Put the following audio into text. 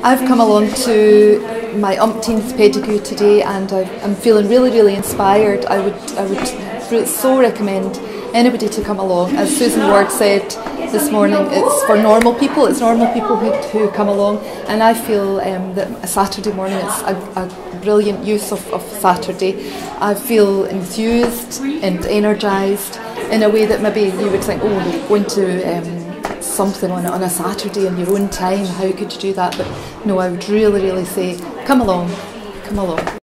I've come along to my umpteenth Pedagoo today, and I'm feeling really inspired. I would so recommend anybody to come along. As Susan Ward said this morning, it's for normal people. It's normal people who come along, and I feel that a Saturday morning it's a brilliant use of Saturday. I feel enthused and energised in a way that maybe you would think, oh, you're going to something on a Saturday in your own time, how could you do that? But no, I would really say come along.